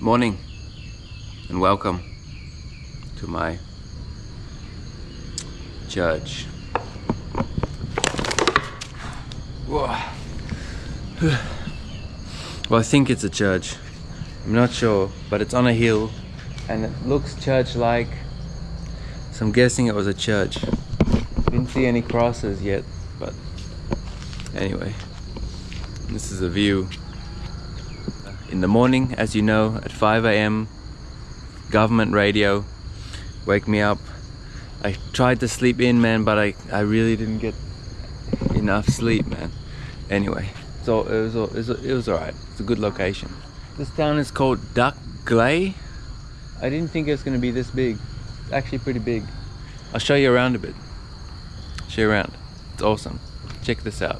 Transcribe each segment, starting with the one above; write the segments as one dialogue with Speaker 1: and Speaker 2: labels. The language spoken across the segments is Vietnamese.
Speaker 1: Morning and welcome to my church. Whoa. Well, I think it's a church. I'm not sure, but it's on a hill and it looks church-like, so I'm guessing it was a church. Didn't see any crosses yet, but anyway, this is a view. In the morning, as you know, at 5 AM, government radio, wake me up. I tried to sleep in, man, but I really didn't get enough sleep, man. Anyway, so it was alright. It's a good location. This town is called Duck Glay. I didn't think it was going to be this big. It's actually pretty big. I'll show you around a bit. Show you around. It's awesome. Check this out.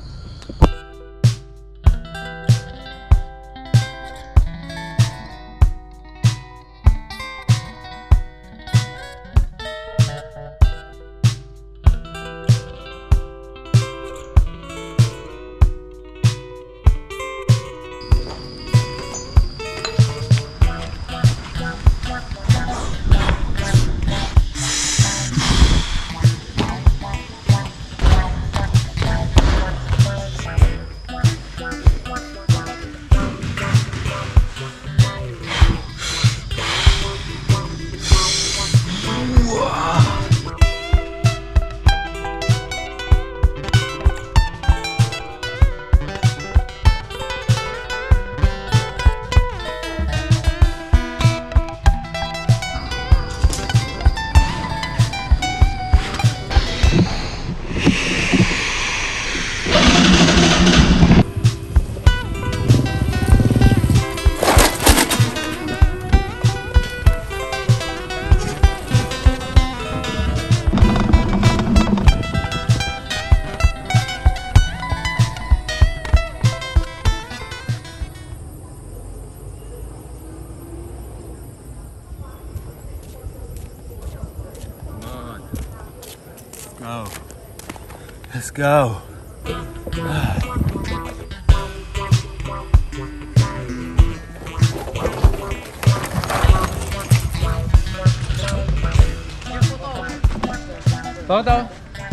Speaker 1: Go. Let's go. Photo?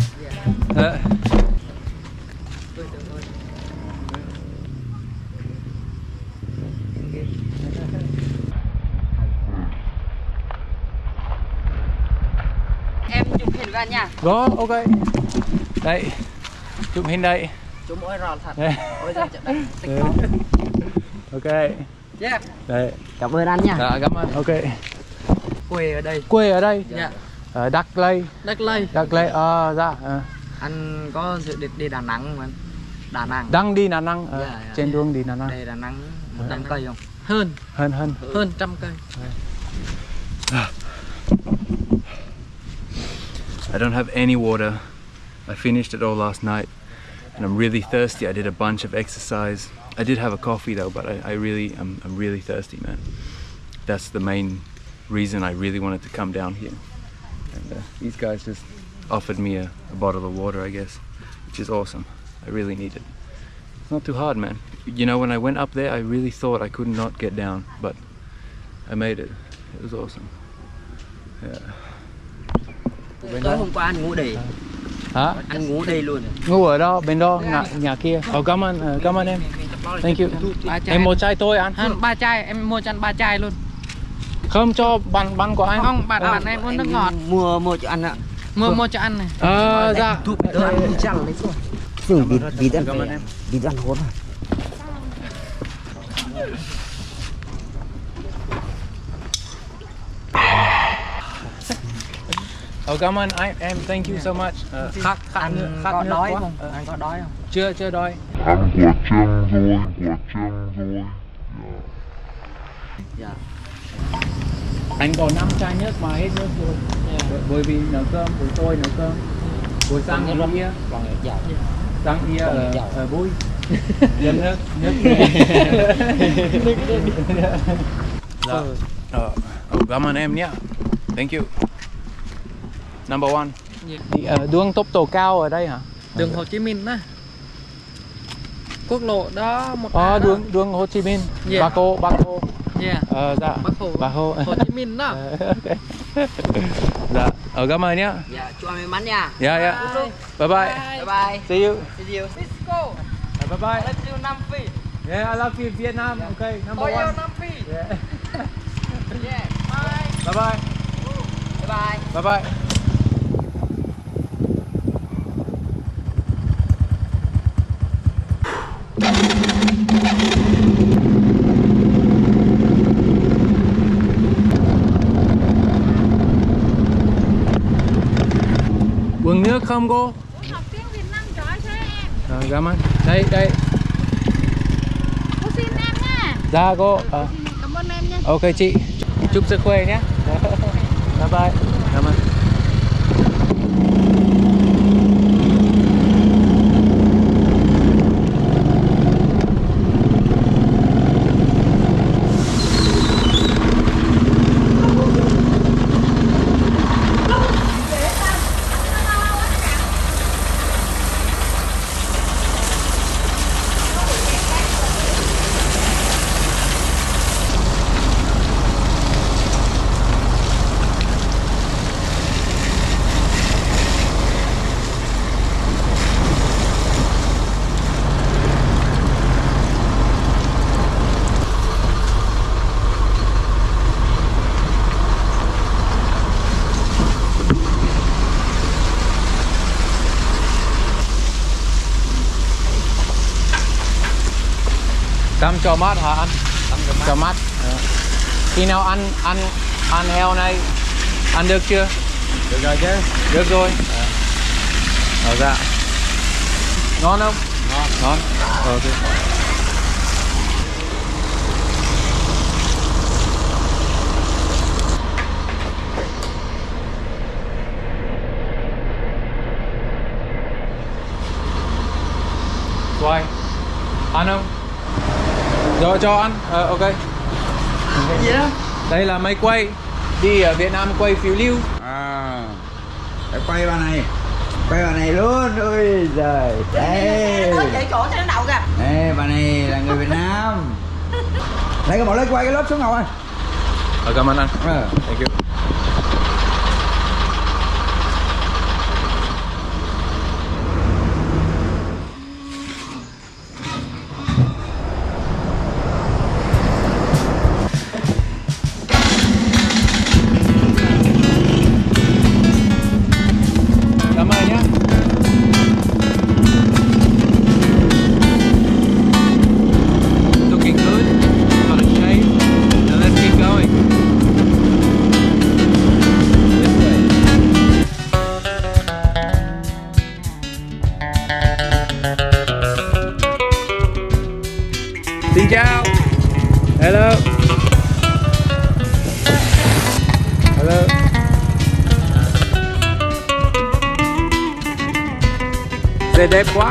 Speaker 2: Em chụp hình vào nha.
Speaker 1: Đó, ok. Đây, chụp hình đây.
Speaker 2: Chụp mỗi rò thật. Ôi giời,
Speaker 1: Ừ. Ok.
Speaker 2: Yeah.
Speaker 1: Đây.
Speaker 2: Cảm ơn anh nha.
Speaker 1: Dạ, cảm ơn. Ok.
Speaker 2: Quê ở đây.
Speaker 1: Quê ở đây?
Speaker 2: Dạ.
Speaker 1: Ở Đắk Lây.
Speaker 2: Đắk Lây.
Speaker 1: Đắk Lây, dạ.
Speaker 2: Anh có dự định đi Đà Nẵng mà. Đà Nẵng.
Speaker 1: Đang đi Đà Nẵng,
Speaker 2: Dạ.
Speaker 1: trên đường đi Đà Nẵng.
Speaker 2: Đây Đà Nẵng 100 cây không? Hơn. Hơn 100 cây.
Speaker 1: I don't have any water. I finished it all last night and I'm really thirsty. I did a bunch of exercise. I did have a coffee though, but I'm really thirsty, man. That's the main reason I really wanted to come down here. And these guys just offered me a bottle of water, I guess, which is awesome. I really need it. It's not too hard, man. You know, when I went up there, I really thought I could not get down, but I made it. It was awesome. Yeah.
Speaker 2: Tối hôm qua anh ngủ đây.
Speaker 1: Hả?
Speaker 2: Anh ngủ đây luôn.
Speaker 1: Ngủ ở đó, bên đó, nhà kia. Cảm ơn em. Thank you. Em mua chai tôi ăn.
Speaker 2: Hơn 3 chai, em mua cho anh 3 chai luôn.
Speaker 1: Không cho bắn của anh.
Speaker 2: Không, bạn em uống nước ngọt. Mua cho anh ạ. Mua cho anh này.
Speaker 1: Dạ.
Speaker 2: Anh đi chăn lấy rồi.
Speaker 3: Sử vịt ăn hốt rồi.
Speaker 1: Cảm ơn em, thank you so much.
Speaker 2: Anh có đói không? Anh có đói không?
Speaker 1: Chưa đói.
Speaker 4: Ăn của chân rồi.
Speaker 2: Dạ.
Speaker 1: Anh còn 5 chai nước mà hết nước rồi. Bởi vì nấu cơm, buổi tôi nấu cơm. Buổi sáng ở kia.
Speaker 2: Dạ.
Speaker 1: Sáng kia ở vui. Dân nước. Dạ. Cảm ơn em nhé. Thank you. Number one. Đường tốc độ cao ở đây hả?
Speaker 2: Đường Hồ Chí Minh đó. Quốc lộ đó một
Speaker 1: đường Hồ Chí Minh.
Speaker 2: Yeah.
Speaker 1: Ba cô.
Speaker 2: Yeah.
Speaker 1: Dạ. Bác Hồ.
Speaker 2: Hồ Chí Minh đó.
Speaker 1: Dạ. Cảm ơn nhá.
Speaker 2: Dạ, chúc anh may mắn nha.
Speaker 1: Dạ dạ. Bye bye.
Speaker 2: Bye bye.
Speaker 1: See you.
Speaker 2: See you. Let's go.
Speaker 1: Bye bye.
Speaker 2: I love you Nam Phi.
Speaker 1: Yeah, I love you Vietnam. Okay, number
Speaker 2: Tôi yêu
Speaker 1: one.
Speaker 2: Nam Phi.
Speaker 1: Yeah.
Speaker 2: Yeah. Bye.
Speaker 1: Bye bye.
Speaker 2: Bye bye.
Speaker 1: Bye bye. Uống nước không cô?
Speaker 5: Học tiếng Việt Nam giỏi thế em.
Speaker 1: Rồi, cảm ơn. Đây, đây.
Speaker 5: Cô xin em nha.
Speaker 1: Dạ cô.
Speaker 5: Cảm ơn em nha.
Speaker 1: Ok chị. Chúc sức khỏe nhé. Bye bye. Cảm ơn. Cắm cho mát hả anh? Cho mát. Khi nào ăn heo này ăn được chưa? Được rồi chứ. Được rồi. Dạ. Ngon không? Ngon. Ngon. Ok. Xoay. Ăn không? Rồi cho ăn. Ok.
Speaker 2: Cái gì đó?
Speaker 1: Đây là máy quay. Đi ở Việt Nam quay phiêu lưu.
Speaker 3: Để quay bà này. Quay bà này luôn. Ôi giời. Đây.
Speaker 2: Nói vậy chỗ cho nó đậu kìa.
Speaker 3: Đây, bà này là người Việt Nam. Lấy cái một lấy quay cái lớp xuống ngồi.
Speaker 1: Cảm ơn anh. Thank you. Cảm ơn nhé. Looking good. Got a shave. Now let's keep going. This way. Xin chào. Hello. Hello. C'est đẹp quá.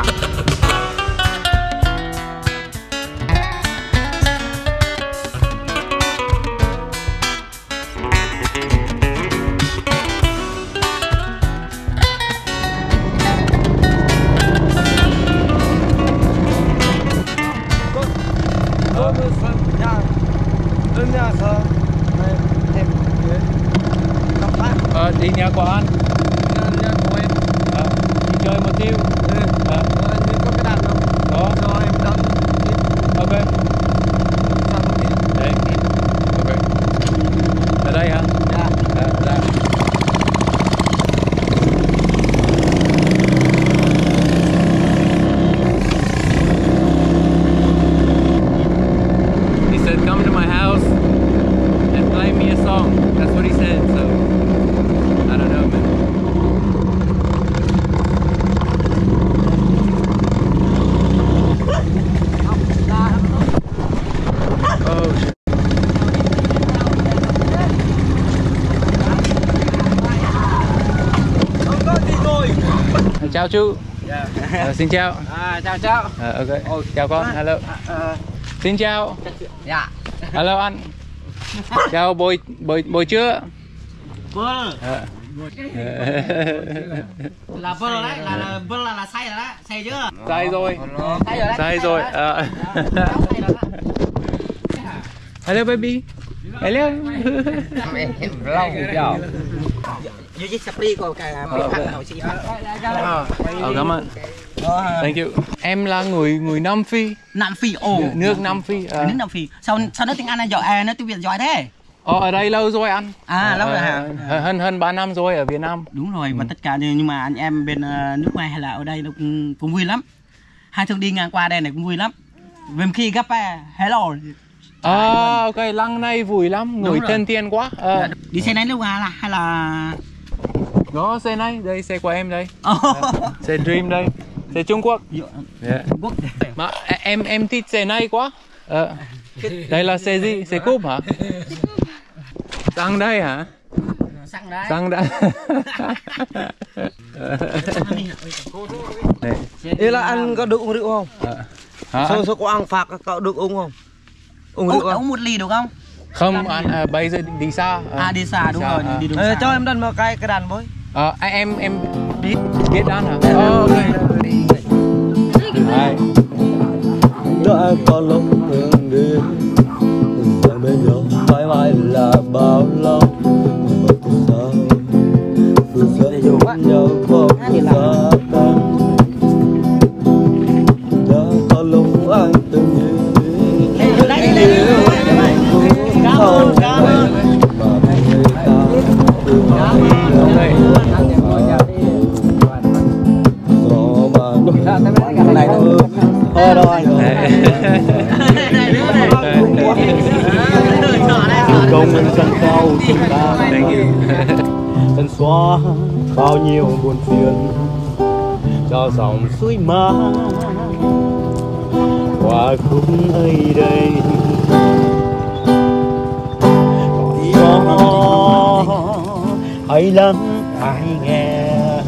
Speaker 1: Đi nhà của anh. Đi chơi một tiêu. Có cái đàn không? Có. Cho em đăng. Ok. Đấy. Ok. Ở đây hả? Dạ. Dạ. He said, come to my house and play me a song. That's what he said, so I don't know, man. Oh shit. Chào chú. Xin chào.
Speaker 2: Chào chào.
Speaker 1: Ok. Chào con. Hello. Xin chào.
Speaker 2: Dạ.
Speaker 1: Hello anh. Chào buổi trưa.
Speaker 2: Vâng. Là vâng đấy, là vâng là say rồi đấy, say chưa?
Speaker 1: Say rồi.
Speaker 2: Say rồi đấy.
Speaker 1: Say rồi.
Speaker 2: Say rồi đấy.
Speaker 1: Hello baby. Hello.
Speaker 3: Lâu chào.
Speaker 2: Dưới chiếc sắp đi của cả nội sĩ
Speaker 1: Cảm ơn. Thank you. Em là người Nam Phi.
Speaker 2: Nam Phi, ồ.
Speaker 1: Nước Nam Phi.
Speaker 2: Nước Nam Phi. Sao nói tiếng Anh là giỏi, nói tiếng Việt giỏi thế?
Speaker 1: Ở đây lâu rồi anh.
Speaker 2: Lâu rồi hả?
Speaker 1: Hơn 3 năm rồi ở Việt Nam.
Speaker 2: Đúng rồi, và tất cả nhưng mà anh em bên nước ngoài hay là ở đây nó cũng vui lắm. Hai thường đi ngang qua đây này cũng vui lắm. Vì khi gặp hello.
Speaker 1: Ok, lăng này vui lắm, người thân thiện quá.
Speaker 2: Đi xe này lúc nào là hay là
Speaker 1: Đó, xe này, đây xe của em đây. Xe Dream đây, xe Trung Quốc.
Speaker 2: Trung Quốc.
Speaker 1: Mà em thích xe này quá. Đây là xe gì? Xe cúp hả? Xăng đây hả?
Speaker 2: Xăng đấy.
Speaker 1: Xăng đây.
Speaker 6: Đây là anh có được uống rượu không? Sao có ăn phạt có được uống không?
Speaker 2: Uống một ly được không?
Speaker 1: Không, anh bây giờ đi xa.
Speaker 2: Đi xa đúng rồi, đi đường xa.
Speaker 6: Cho em đánh một cái đàn với.
Speaker 1: Em biết đàn hả? Ok.
Speaker 6: Đã có lúc thương đi, giờ bên nhau mãi mãi là bao lâu. Mà từ sao từ giờ nhau không xa tan. Đã có lúc anh từng nghĩ cảm ơn mà người ta thương công sân khấu chúng ta thân xóa bao nhiêu buồn phiền cho dòng suối mang qua khúc ấy đây gió hãy lắng ai nghe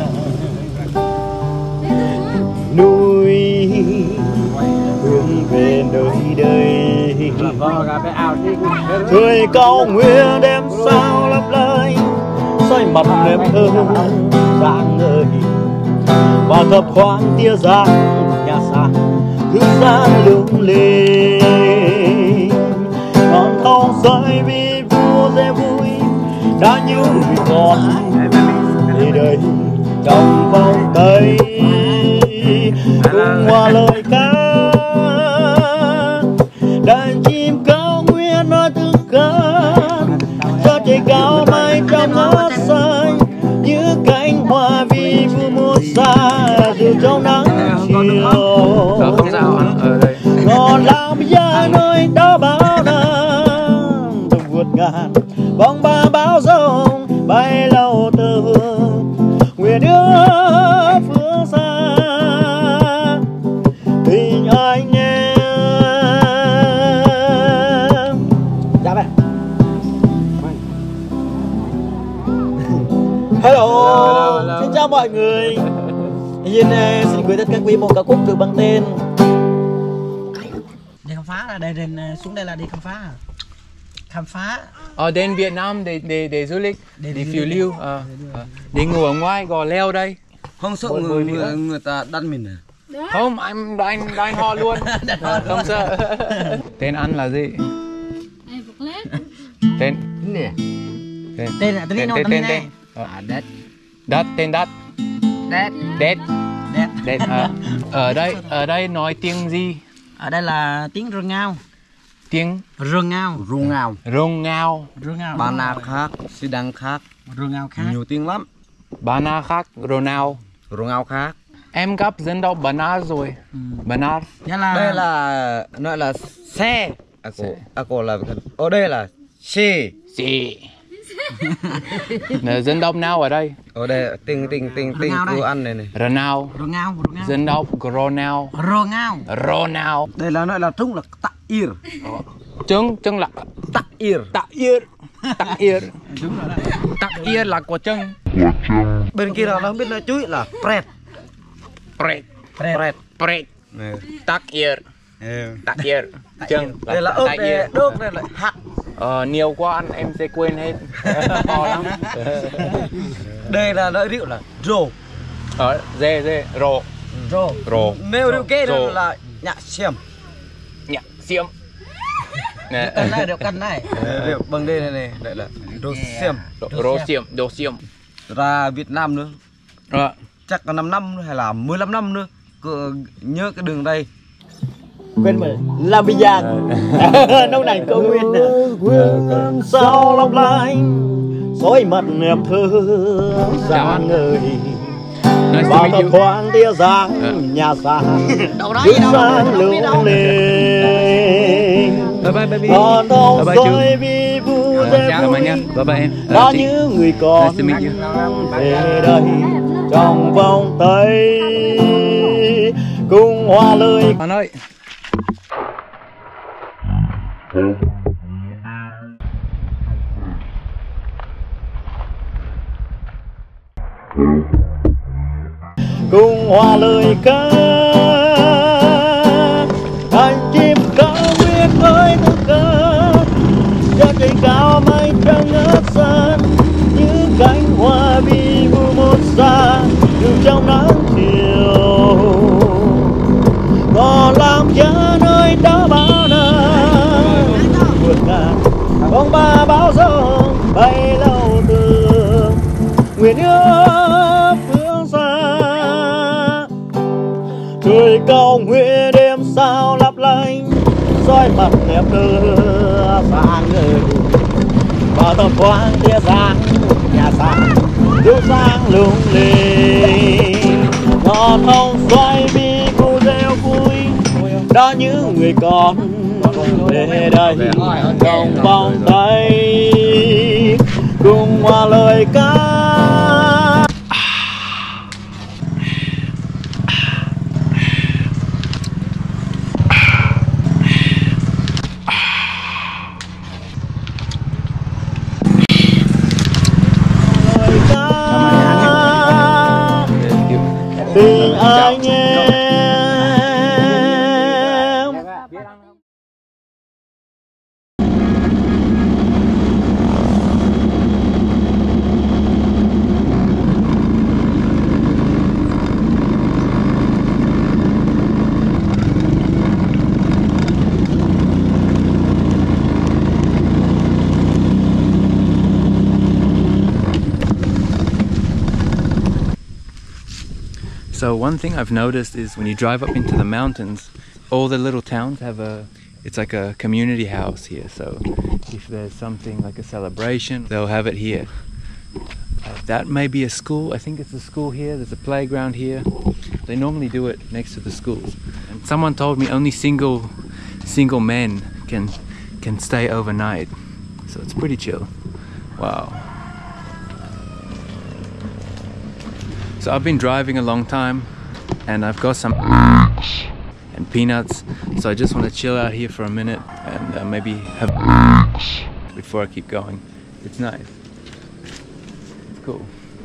Speaker 6: núi hướng về nơi đây trời cao nguyên đêm sao lấp lánh soi mặt em thơ sáng ngời và thập thoáng tia giang nhà sàn thư gian lung linh con thong rơi vì vua dễ vui đã như người con đi đây trong vòng tay cùng hòa lời ca đàn chim cao nguyên nói tiếng ca cho trời cao mai trong ngát xanh như cánh hoa vì vừa mùa xa dù trong nắng chiều còn làm gia nơi đó bao năm từng vượt ngàn bóng ba báo rồng bay lâu từ nguyện đưa phương xa tình anh em. Dạ vậy. Hello. Xin chào mọi người. Yên xin gửi tất cả quý một ca khúc được bằng tên
Speaker 2: Đi khám phá là đây xuống đây là đi khám phá. Khám phá.
Speaker 1: Đến Việt Nam để du lịch, đi phiêu lưu, đi ngủ ở ngoài Gò Leo đây.
Speaker 6: không sợ người ta đánh mình à?
Speaker 1: Không, anh đánh họ luôn. Không sợ. Tên anh là gì? Tên
Speaker 2: Tên là tên
Speaker 1: Đất. Tên Đất. Đét. Ở đây nói tiếng gì?
Speaker 2: Ở đây là tiếng rừng ngao.
Speaker 1: Tiếng
Speaker 2: Rừng ngao.
Speaker 6: Bana khác, Sidang khác,
Speaker 2: Rừng ngao khác.
Speaker 6: nhiều tiếng lắm.
Speaker 1: Bana khác, Ronao.
Speaker 6: Rungao khác.
Speaker 1: Em gặp dân tộc Bana rồi. Bana.
Speaker 6: Đây là nói là xe. Ako là ở đây là xe.
Speaker 1: Dân tộc nào ở đây?
Speaker 6: Ở đây tinh của ăn này này.
Speaker 1: Ronao. Dân tộc Ronao.
Speaker 6: Đây là nói là trúng là Ta'ir.
Speaker 1: Trứng là
Speaker 6: Ta'ir.
Speaker 1: Ta'ir là của trứng.
Speaker 6: Bên kia là nó không biết nói chuối là Pret. Ta'ir.
Speaker 1: Trứng.
Speaker 6: Đây là ớt này, đốt này là hạt.
Speaker 1: Nhiều quá ăn em sẽ quên hết. To lắm.
Speaker 6: Đây là nói rượu là rô.
Speaker 1: Dê rô.
Speaker 6: Nếu rượu kê là nhạc xiêm.
Speaker 2: Cân này, được cân này.
Speaker 3: Bằng đây này lại là
Speaker 1: Đồ xiêm.
Speaker 3: ra Việt Nam nữa.
Speaker 1: Dạ.
Speaker 3: Chắc là 5 năm nữa, hay là 15 năm nữa. Nhớ cái đường đây.
Speaker 6: Quên mà làm bây giờ nông này câu nguyên quên sao lắm lạnh soi mặt em thương giang ơi bao thật thoáng tia dáng nhà giang bước sang lung linh còn đâu soi vì vu dê vui đã như người con về đây trong vòng tay cùng hoa lời
Speaker 1: Bạn ơi.
Speaker 6: cùng hòa lời ca anh chim cao nguyên ơi tôi ca cho cây cao mây trắng ngất san như cánh hoa bi vu một xa đường trong nắng chiều còn làm giá nơi đó bao năm vượt ngàn bóng ba báo giông bay lâu tường nguyện ước phương xa trời cao nguyện đêm sao lấp lánh soi mặt đẹp đưa sáng người và tập quán tia sáng nhà sáng chiếu sáng lung linh ngọn hồng xoay bi cu reo vui đó những người con về đây trong vòng tay cùng hòa lời ca. Tình anh em
Speaker 1: So one thing I've noticed is when you drive up into the mountains, all the little towns have it's like a community house here. So if there's something like a celebration, they'll have it here. That may be a school. I think it's a school here. There's a playground here. They normally do it next to the schools. And someone told me only single men can stay overnight. So it's pretty chill. Wow. So I've been driving a long time and I've got some and peanuts, so I just want to chill out here for a minute and maybe have before I keep going. It's nice. It's cool.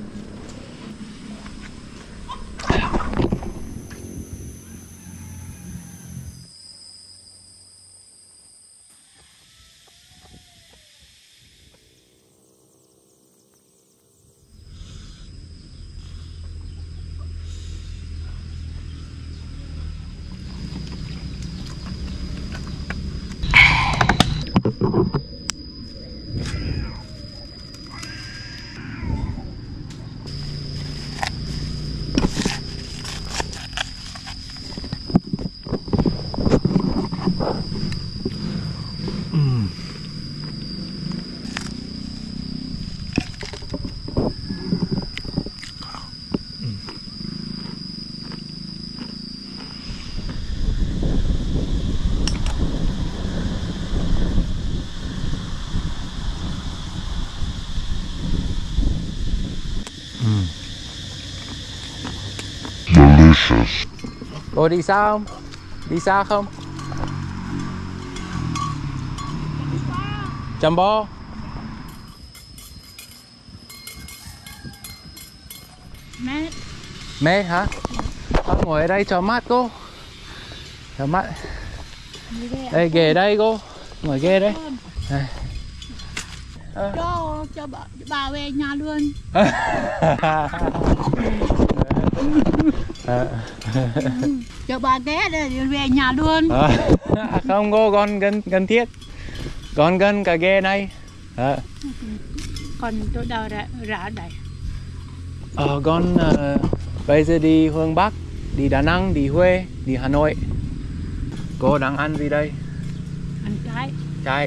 Speaker 4: Delicious.
Speaker 1: Cô đi sao không? Đi xa không? Chăm bo.
Speaker 5: Mát.
Speaker 1: Mê hả? Con ngồi ở đây cho mát cô. Cho mát. Đây ghế đây cô. Ngồi ghế đấy. Đây.
Speaker 5: Cho bà về nhà luôn. Cho bà ghé để về nhà luôn.
Speaker 1: Không cô, con gần thiết. Con gần cả ghe này.
Speaker 5: Còn chỗ đâu ra đây?
Speaker 1: Con bây giờ đi hướng Bắc, đi Đà Nẵng, đi Huế, đi Hà Nội. Cô đang ăn gì đây?
Speaker 5: Ăn trái.
Speaker 1: Trái.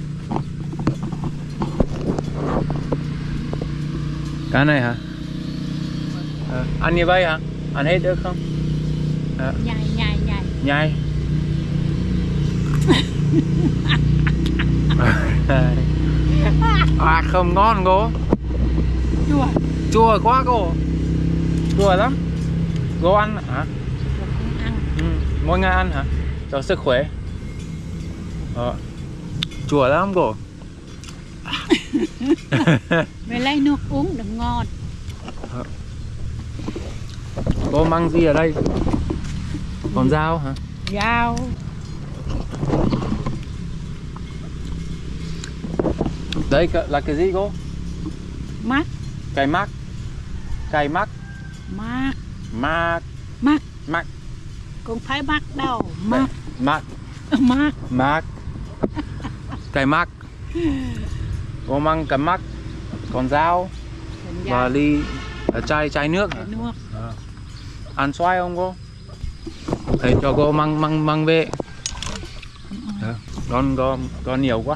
Speaker 1: Cái này hả? Ăn như vậy hả? Ăn hết được không?
Speaker 5: Nhai.
Speaker 1: Nhai. Không ngon cô.
Speaker 5: Chua.
Speaker 1: Chua quá cô. Chua lắm. Cô ăn hả?
Speaker 5: Cũng ăn.
Speaker 1: Mỗi ngày ăn hả? Cho sức khỏe. Chua lắm cô.
Speaker 5: Về lấy nước uống đừng ngon.
Speaker 1: Cô mang gì ở đây? Con dao hả?
Speaker 5: Dao.
Speaker 1: Đây là cái gì cô?
Speaker 5: Mắt.
Speaker 1: Cây mắc. Cây mắc.
Speaker 5: Mắt.
Speaker 1: Mắc.
Speaker 5: Mắt.
Speaker 1: Mắc.
Speaker 5: Cũng phải mắt đâu. Mắt.
Speaker 1: Mắc.
Speaker 5: Mắt.
Speaker 1: Mắc. Cây mắc. Cô mang cái mắc. Con dao. Và ly chai nước hả?
Speaker 5: Nước.
Speaker 1: Ăn xoay không cô? Thầy cho cô mang về. Con nhiều quá.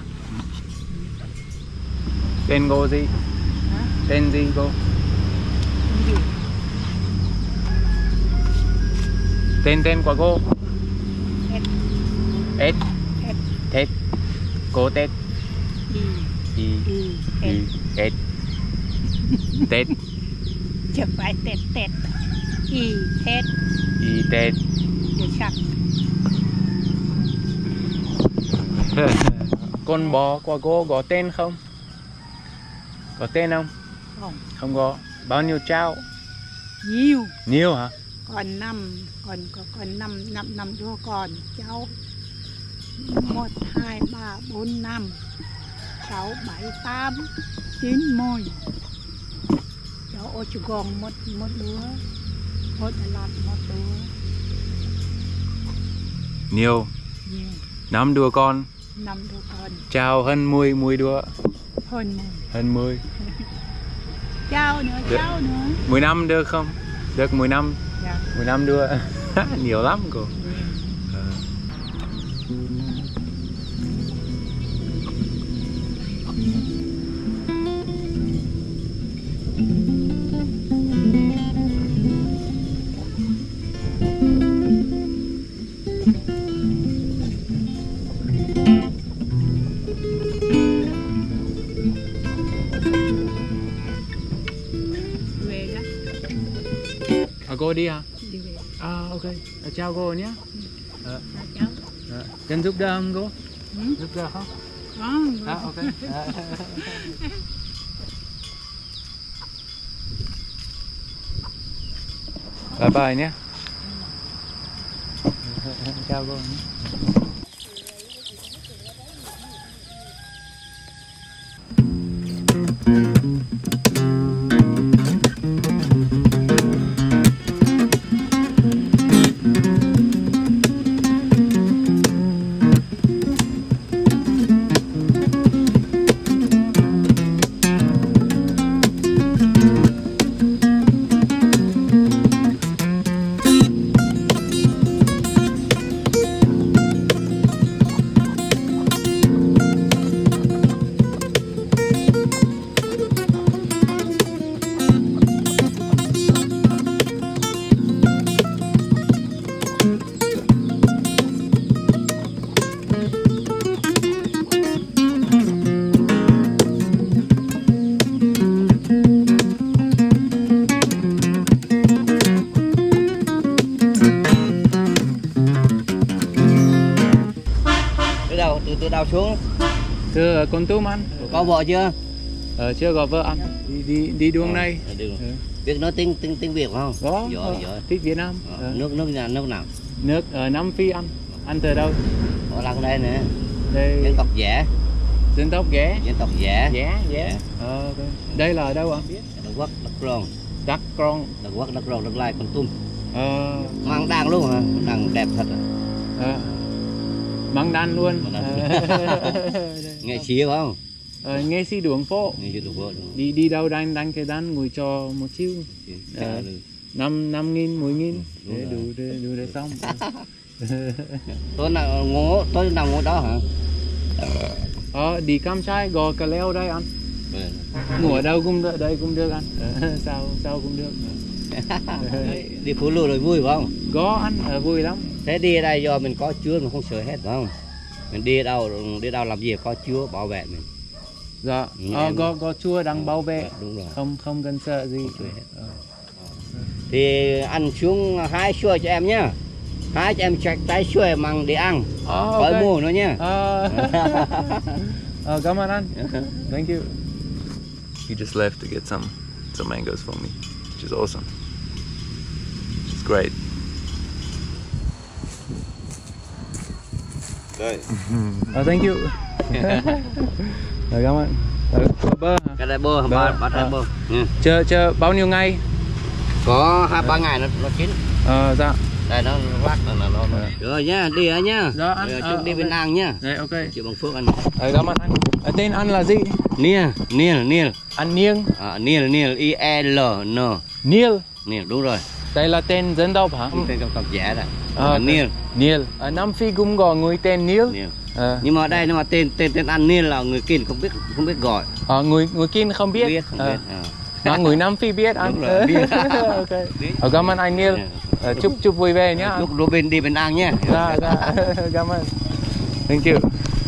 Speaker 1: Tên cô gì?
Speaker 5: Hả?
Speaker 1: Tên gì cô? Tên của cô? Tết. Tết. Cô Tết. Tết. Tết.
Speaker 5: Chứ phải Tết. Tết. Tết.
Speaker 1: Tết.
Speaker 5: Được sắc.
Speaker 1: Con bò của cô có tên không? Có tên không?
Speaker 5: Không.
Speaker 1: Không có. Bao nhiêu cháu?
Speaker 5: Nhiều.
Speaker 1: Nhiều hả?
Speaker 5: Còn năm đứa con cháu. 1, 2, 3, 4, 5 6, 7, 8, 9, 10. Cháu ô chú gòn một đứa. Một Đà Lạt một đứa.
Speaker 1: Nhiều. 5 đứa con.
Speaker 5: 5 đứa con.
Speaker 1: Chào hơn 10 đứa.
Speaker 5: Hơn 10. Cháu nữa.
Speaker 1: 10 năm được không? Được 10 năm.
Speaker 5: Dạ.
Speaker 1: 10 năm đứa. Nhiều lắm cô.
Speaker 5: Về đó.
Speaker 1: Cô đi hả?
Speaker 5: Đi về.
Speaker 1: Ok. Chào cô nhé.
Speaker 5: Cháu.
Speaker 1: Cần giúp đỡ không cô?
Speaker 5: Ừ?
Speaker 1: Giúp đỡ không? Ok. Bye bye nhé. Chào cô nhé.
Speaker 2: Từ đầu xuống.
Speaker 1: Từ Kon Tum anh.
Speaker 2: Có vợ chưa?
Speaker 1: Chưa có vợ anh. Đi đường này.
Speaker 2: Biết nói tiếng Việt không?
Speaker 1: Có.
Speaker 2: Giỏi.
Speaker 1: Tiếng Việt Nam.
Speaker 2: Nước nào?
Speaker 1: Nước ở Nam Phi anh. Anh từ đâu?
Speaker 2: Ở lăng đây nè.
Speaker 1: Đây.
Speaker 2: Dân tộc Dẻ.
Speaker 1: Dân tộc Dẻ.
Speaker 2: Dân tộc Dẻ.
Speaker 1: Dẻ. Đây là ở đâu ạ?
Speaker 2: Đắk Lắk, Đắk Rông.
Speaker 1: Đắk Rông.
Speaker 2: Đắk Lắk, Đắk Rông, Đắk Lai, Kon Tum.
Speaker 1: Ờ.
Speaker 2: Mang đàn luôn hả? Đàn đẹp thật.
Speaker 1: Mang đan luôn.
Speaker 6: Nghệ sĩ không?
Speaker 1: Nghe si đường phố.
Speaker 6: Nghệ sĩ đường phố.
Speaker 1: Đi đâu đánh cái đan ngồi cho một chiếu. 5.000, 10.000 đủ để xong.
Speaker 6: Tôi nào ngủ đó hả?
Speaker 1: Đi Cam Trai gò cà leo đây anh. Ngủ ở đâu cũng được, đây cũng được anh. Sao cũng được.
Speaker 6: Đi phố lù rồi vui phải không?
Speaker 1: Có anh, vui lắm.
Speaker 6: Thế đi ở đây do mình có Chúa mình không sợ hết phải không? Mình đi đâu làm gì có Chúa bảo vệ mình.
Speaker 1: Dạ, có Chúa đang bảo vệ.
Speaker 6: Đúng rồi.
Speaker 1: Không cần sợ gì.
Speaker 6: Thì ăn xuống 2 xuôi cho em nhá. 2 cho em chạy tay xuôi mang để ăn. Với mua nữa nhá.
Speaker 1: Cảm ơn anh. Thank you. He just left to get some mangoes for me, which is awesome. It's great.
Speaker 3: Đây.
Speaker 1: Thank you. Cảm ơn. Bơ.
Speaker 6: Cái này bơ, bắt ra bơ.
Speaker 1: Chờ bao nhiêu ngày?
Speaker 6: Có 2-3 ngày nó chín.
Speaker 1: Dạ.
Speaker 6: Đây nó rác là nó. Rồi nhá, đi á nhá.
Speaker 1: Dạ anh.
Speaker 6: Chúc đi bên An nhá.
Speaker 1: Đấy, ok.
Speaker 6: Chị bằng Phước anh.
Speaker 1: Cảm ơn anh. Tên anh là gì?
Speaker 6: Niel.
Speaker 1: Anh Niel.
Speaker 6: Niel IL N.
Speaker 1: Niel
Speaker 6: Đúng rồi.
Speaker 1: đây là tên dân tộc hả?
Speaker 6: Tên trong tập vẽ đó.
Speaker 1: Niel. Ở Nam Phi cũng có người tên Niel.
Speaker 6: Nhưng mà ở đây mà tên anh Niel là người kia không biết gọi.
Speaker 1: Người kia không biết. Mà người Nam Phi biết anh.
Speaker 6: Đúng rồi, biết.
Speaker 1: Ok. Cảm ơn anh Niel. Chúc vui vẻ nhá.
Speaker 6: Chúc Robin đi bên An nhé.
Speaker 1: Dạ. Cảm ơn. Thank you.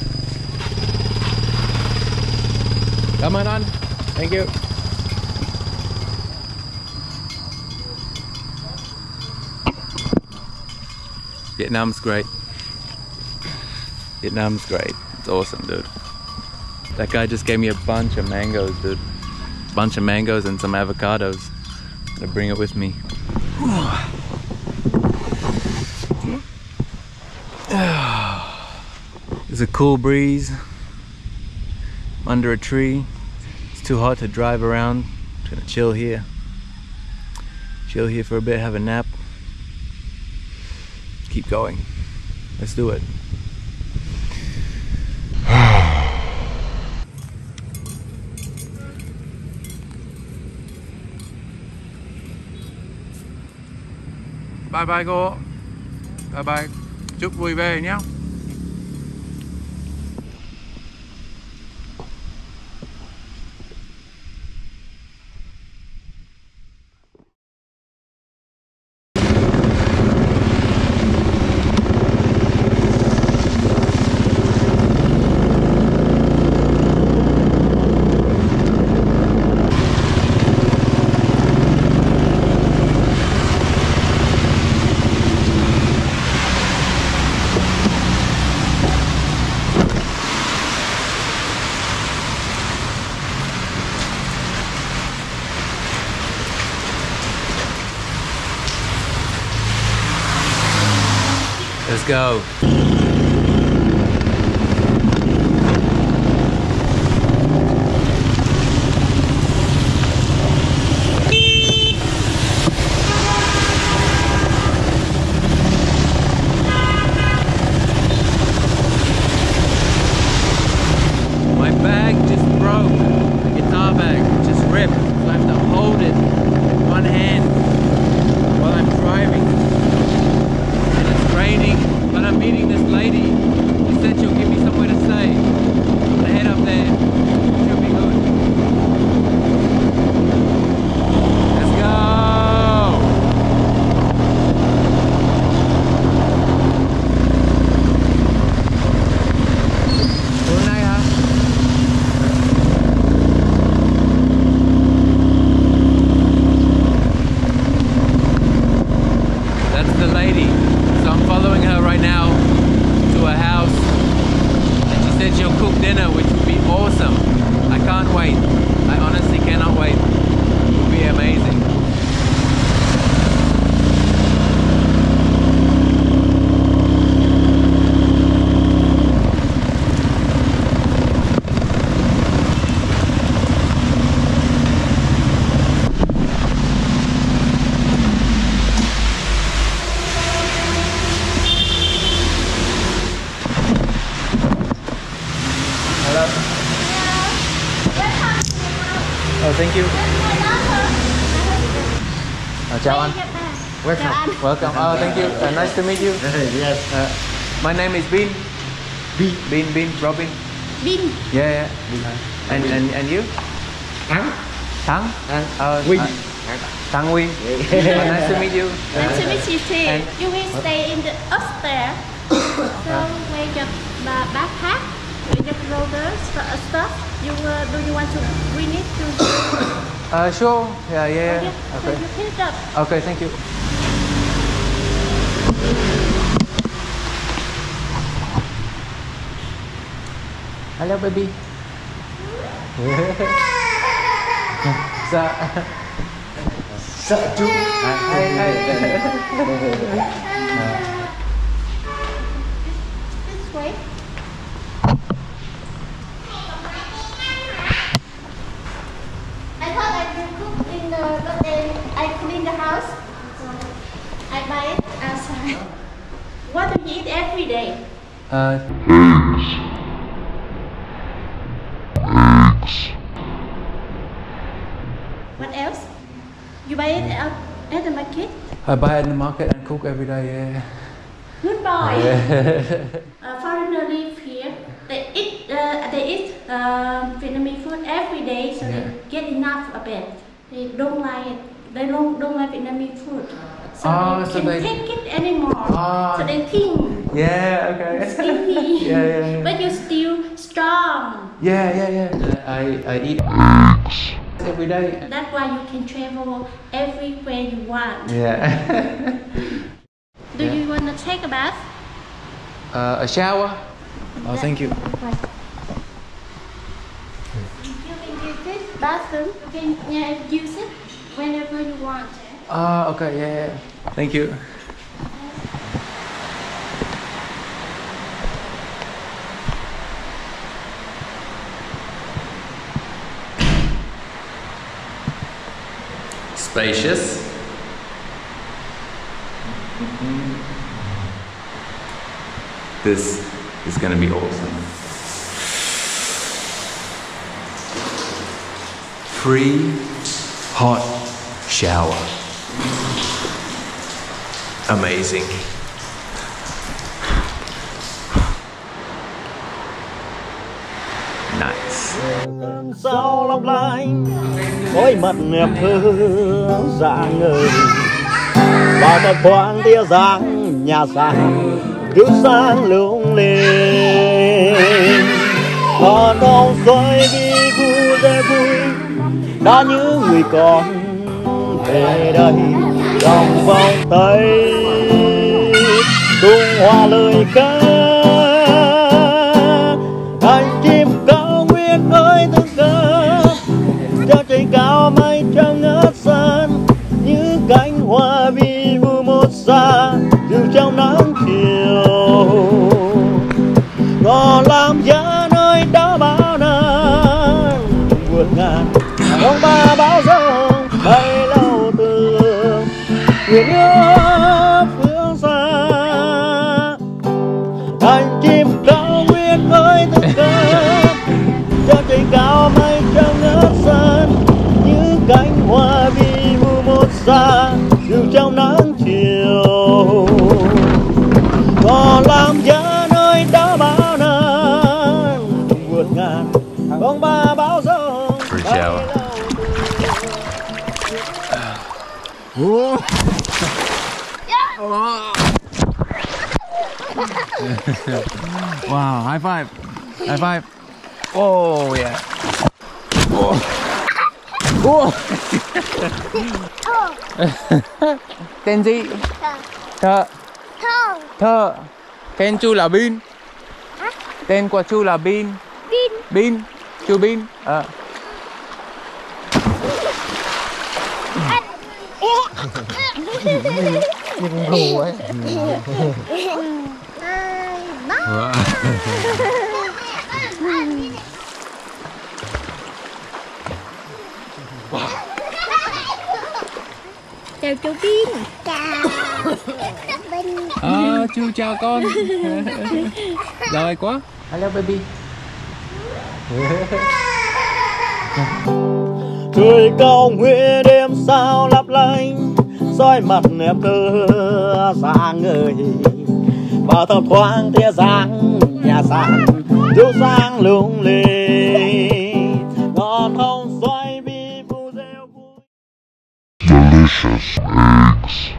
Speaker 1: Cảm ơn anh. Thank you. Vietnam's great. Vietnam's great. It's awesome, dude. That guy just gave me a bunch of mangoes, dude. A bunch of mangoes and some avocados. I'm gonna bring it with me. There's a cool breeze. I'm under a tree. It's too hot to drive around. I'm gonna chill here. Chill here for a bit, have a nap. Keep going. Let's do it. Bye bye cô. Bye bye. Chúc vui vẻ nhé. Let's go. My bag just broke. The guitar bag just ripped. So I have to hold it with one hand while I'm driving. And it's raining, but I'm meeting this lady. She said she'll give me somewhere to stay. I'm gonna head up there. She'll be good. Let's go! Tối nay hả? That's the lady. So I'm following her right now to a house. And she said she'll cook dinner, which would be awesome. I can't wait. I honestly cannot wait. It will be amazing. thank you. Chào anh. Welcome. Welcome. Thank you. Nice to meet you.
Speaker 6: Yes.
Speaker 1: My name is Bin. Bin. Robin.
Speaker 5: Bin.
Speaker 1: Yeah. And you? Thắng. Win. Thắng Win. Nice to meet you.
Speaker 7: Nice to meet you too. You will stay in the upstairs. So where your backpack, where your clothes, stuff. Do you want to bring it to?
Speaker 1: Sure. Yeah.
Speaker 7: So you pick it up.
Speaker 1: Okay, thank you. Hello, baby. Sợ chú.
Speaker 7: This way. I thought I would cook in but then I clean the house. I buy it outside. What do you eat every day? What else? You buy it at the market?
Speaker 1: I buy it in the market and cook every day. Yeah.
Speaker 7: Good boy.
Speaker 1: Yeah.
Speaker 7: Foreigner live here. They eat Vietnamese food every day, so they get enough of it. They don't like it. They don't like Vietnamese food, so they can't take it anymore. So they think.
Speaker 1: Yeah. Okay.
Speaker 7: Skinny.
Speaker 1: Yeah.
Speaker 7: But you're still strong.
Speaker 1: Yeah. I eat every day.
Speaker 7: That's why you can travel everywhere you want.
Speaker 1: Yeah.
Speaker 7: Do you want to take a bath?
Speaker 1: A shower. Oh, thank you.
Speaker 7: You can use this bathroom. You can use it whenever you want.
Speaker 1: Okay. Yeah. Thank you. Spacious. This is going to be awesome. Free hot shower. Amazing. Nice.
Speaker 6: Sao long lanh đôi mặt niềm thơ dạng ngời và thật thoáng tia dáng nhà sàn cứ sáng lung linh còn ông xoay đi vui đã những người con về đây trong vòng tay tung hoa lời ca anh chim cao nguyên ơi từng ca cho trời cao mây trắng ngát san như cánh hoa vi vu một xa dù trong nắng chiều ngò làm giá nơi đó bao nan vượt ngàn bóng ba bão giông bay lâu tường nguyện ước phương xa anh chim cao nguyên ơi từng ca cho trời cao mây trắng ngát san như cánh hoa vi vu một xa dù trong nắng chiều ngò làm giá nơi đó bao nan vượt ngàn bóng ba bão giông bay lâu
Speaker 1: Wow, high five. High five. Oh, yeah. Oh. Tên gì? Thơ. Thơ. Tên chú là Bin. Tên của chú là Bin. Bin. Chú Bin. Nhưng hù ấy.
Speaker 7: Chào chú Bin.
Speaker 1: Chào. Chú chào con. Rồi quá. Hello baby.
Speaker 6: trời cao huế đêm sao lấp lánh soi mặt nếp thơ sáng ngời và thấp thoáng tia sáng nhà sàn chiếu sáng lung linh ngọn thông xoay vi vu reo vui.
Speaker 4: Delicious eggs.